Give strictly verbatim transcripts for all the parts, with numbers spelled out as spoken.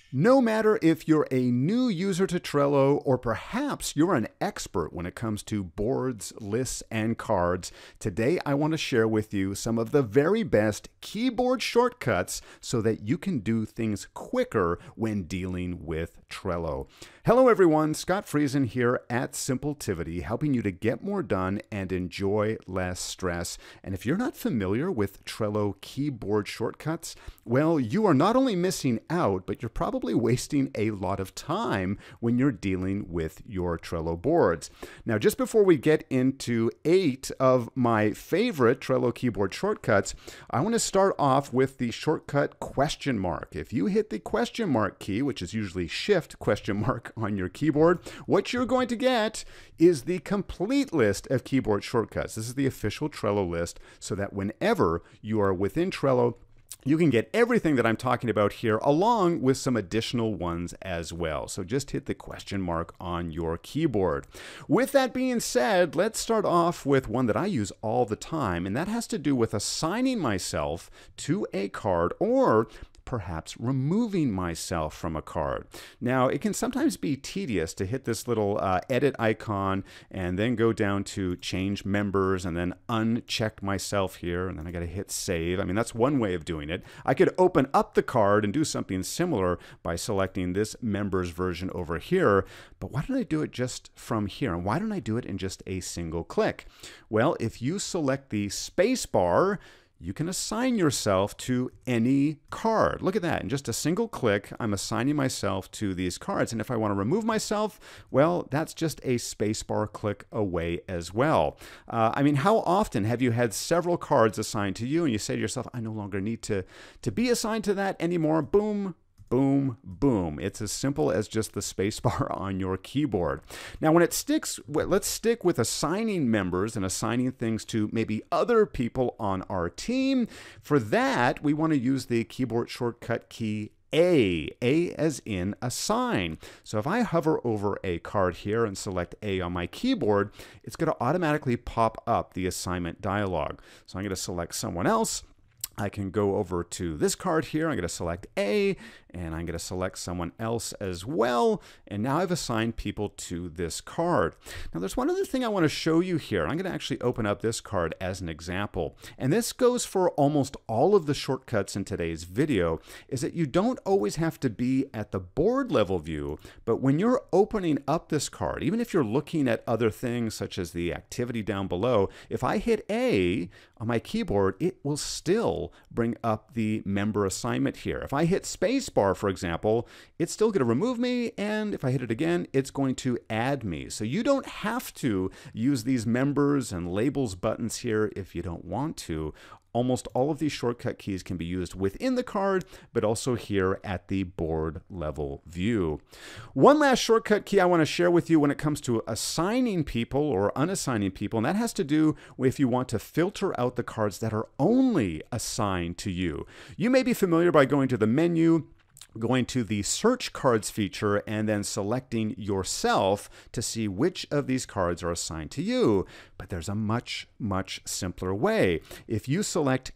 No matter if you're a new user to Trello or perhaps you're an expert when it comes to boards, lists, and cards, today I want to share with you some of the very best keyboard shortcuts so that you can do things quicker when dealing with Trello. Hello everyone, Scott Friesen here at Simpletivity, helping you to get more done and enjoy less stress. And if you're not familiar with Trello keyboard shortcuts, well, you are not only missing out, but you're probably wasting a lot of time when you're dealing with your Trello boards. Now, just before we get into eight of my favorite Trello keyboard shortcuts, I want to start off with the shortcut question mark. If you hit the question mark key, which is usually shift question mark on your keyboard, what you're going to get is the complete list of keyboard shortcuts. This is the official Trello list, so that whenever you are within Trello, you can get everything that I'm talking about here along with some additional ones as well. So just hit the question mark on your keyboard. With that being said, let's start off with one that I use all the time, and that has to do with assigning myself to a card or perhaps removing myself from a card. Now, it can sometimes be tedious to hit this little uh, edit icon and then go down to change members and then uncheck myself here, and then I got to hit save. I mean, that's one way of doing it. I could open up the card and do something similar by selecting this members version over here, but why don't I do it just from here? And why don't I do it in just a single click? Well, if you select the space bar, you can assign yourself to any card. Look at that. In just a single click, I'm assigning myself to these cards. And if I want to remove myself, well, that's just a spacebar click away as well. Uh, I mean, how often have you had several cards assigned to you and you say to yourself, I no longer need to, to be assigned to that anymore? Boom. Boom, boom. It's as simple as just the spacebar on your keyboard. Now, when it sticks, let's stick with assigning members and assigning things to maybe other people on our team. For that, we want to use the keyboard shortcut key A, A as in assign. So if I hover over a card here and select A on my keyboard, it's going to automatically pop up the assignment dialog. So I'm going to select someone else. I can go over to this card here. I'm going to select A, and I'm going to select someone else as well. And now I've assigned people to this card. Now, there's one other thing I want to show you here. I'm going to actually open up this card as an example. And this goes for almost all of the shortcuts in today's video, is that you don't always have to be at the board level view, but when you're opening up this card, even if you're looking at other things such as the activity down below, if I hit A on my keyboard, it will still bring up the member assignment here. If I hit spacebar, for example, it's still going to remove me, and if I hit it again, it's going to add me. So you don't have to use these members and labels buttons here if you don't want to. Almost all of these shortcut keys can be used within the card, but also here at the board level view. One last shortcut key I want to share with you when it comes to assigning people or unassigning people, and that has to do with if you want to filter out the cards that are only assigned to you. You may be familiar by going to the menu, going to the search cards feature, and then selecting yourself to see which of these cards are assigned to you. But there's a much, much simpler way. If you select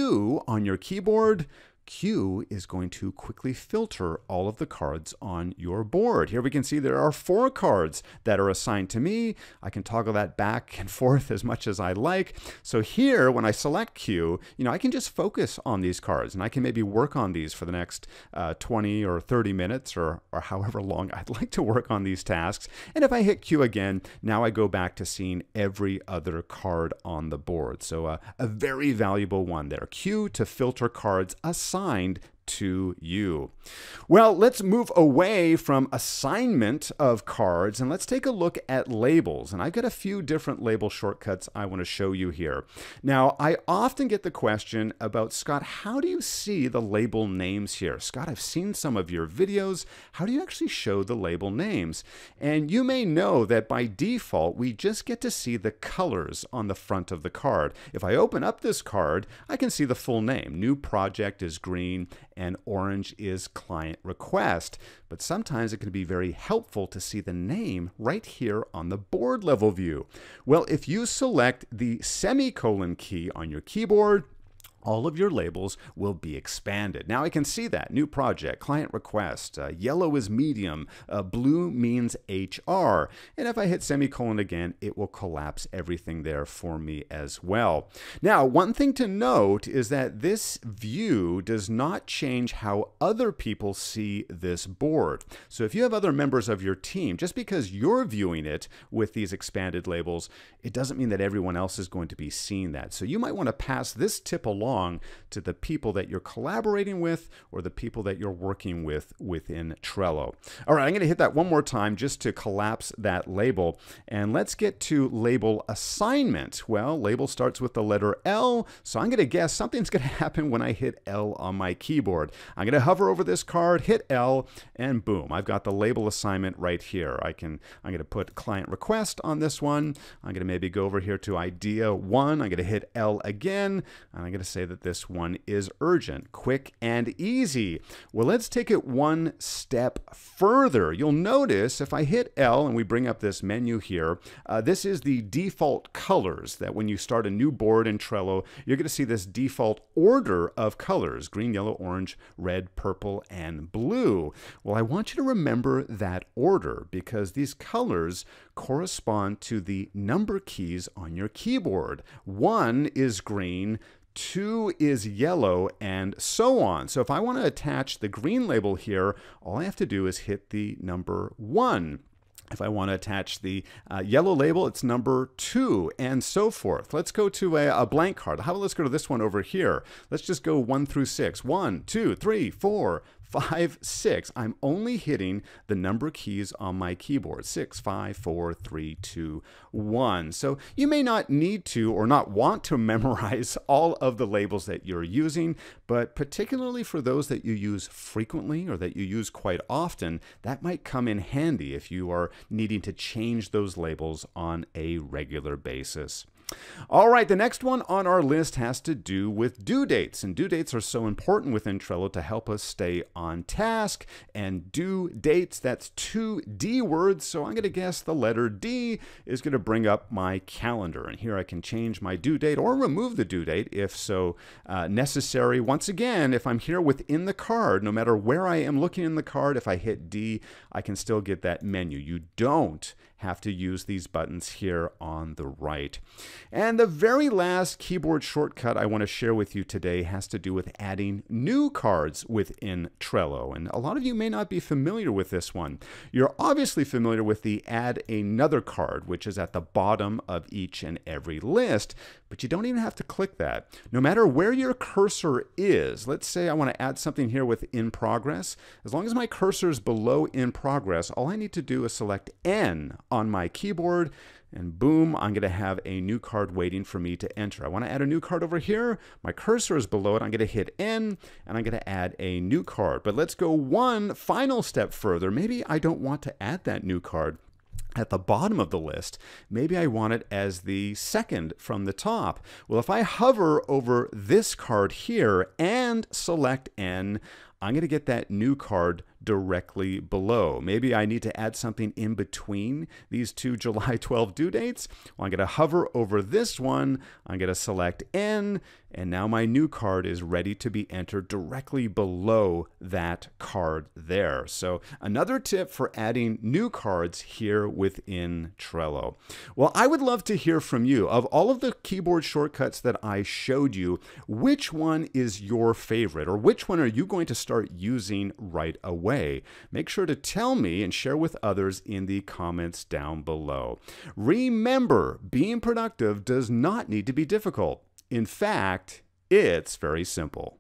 Q on your keyboard, Q is going to quickly filter all of the cards on your board. Here we can see there are four cards that are assigned to me. I can toggle that back and forth as much as I like. So here, when I select Q, you know, I can just focus on these cards, and I can maybe work on these for the next uh, twenty or thirty minutes or, or however long I'd like to work on these tasks. And if I hit Q again, now I go back to seeing every other card on the board. So uh, a very valuable one there. Q to filter cards assigned to you. Well, let's move away from assignment of cards and let's take a look at labels. And I've got a few different label shortcuts I want to show you here. Now, I often get the question about, Scott, how do you see the label names here? Scott, I've seen some of your videos. How do you actually show the label names? And you may know that by default, we just get to see the colors on the front of the card. If I open up this card, I can see the full name. New project is green and orange is client request. But sometimes it can be very helpful to see the name right here on the board level view. Well, if you select the semicolon key on your keyboard, all of your labels will be expanded. Now I can see that. New project, client request, uh, yellow is medium, uh, blue means H R. And if I hit semicolon again, it will collapse everything there for me as well. Now, one thing to note is that this view does not change how other people see this board. So if you have other members of your team, just because you're viewing it with these expanded labels, it doesn't mean that everyone else is going to be seeing that. So you might want to pass this tip along to the people that you're collaborating with or the people that you're working with within Trello. All right, I'm going to hit that one more time just to collapse that label. And let's get to label assignment. Well, label starts with the letter L, so I'm going to guess something's going to happen when I hit L on my keyboard. I'm going to hover over this card, hit L, and boom, I've got the label assignment right here. I can, I'm going to put client request on this one. I'm going to maybe go over here to idea one. I'm going to hit L again, and I'm going to say that this one is urgent, quick, and easy. Well, let's take it one step further. You'll notice if I hit L and we bring up this menu here, uh, this is the default colors that when you start a new board in Trello, you're going to see this default order of colors: green, yellow, orange, red, purple, and blue. Well, I want you to remember that order because these colors correspond to the number keys on your keyboard. One is green, two is yellow, and so on. So if I want to attach the green label here, all I have to do is hit the number one. If I want to attach the uh, yellow label, it's number two, and so forth. Let's go to a, a blank card. How about let's go to this one over here. Let's just go one through six. One, two, three, four, five, six. I'm only hitting the number keys on my keyboard. Six, five, four, three, two, one. So you may not need to or not want to memorize all of the labels that you're using, but particularly for those that you use frequently or that you use quite often, that might come in handy if you are needing to change those labels on a regular basis. All right, the next one on our list has to do with due dates, and due dates are so important within Trello to help us stay on task. And due dates, that's two D words, so I'm going to guess the letter D is going to bring up my calendar, and here I can change my due date or remove the due date if so uh, necessary. Once again, if I'm here within the card, no matter where I am looking in the card, if I hit D, I can still get that menu. You don't have to use these buttons here on the right. And the very last keyboard shortcut I want to share with you today has to do with adding new cards within Trello. And a lot of you may not be familiar with this one. You're obviously familiar with the add another card, which is at the bottom of each and every list, but you don't even have to click that. No matter where your cursor is, let's say I want to add something here with in progress. As long as my cursor is below in progress, all I need to do is select N on my keyboard, and boom, I'm going to have a new card waiting for me to enter. I want to add a new card over here. My cursor is below it. I'm going to hit N, and I'm going to add a new card. But let's go one final step further. Maybe I don't want to add that new card at the bottom of the list. Maybe I want it as the second from the top. Well, if I hover over this card here and select N, I'm going to get that new card directly below. Maybe I need to add something in between these two July twelfth due dates. Well, I'm going to hover over this one. I'm going to select N, and now my new card is ready to be entered directly below that card there. So another tip for adding new cards here within Trello. Well, I would love to hear from you. Of all of the keyboard shortcuts that I showed you, which one is your favorite, or which one are you going to start using right away? Make sure to tell me and share with others in the comments down below. Remember, being productive does not need to be difficult. In fact, it's very simple.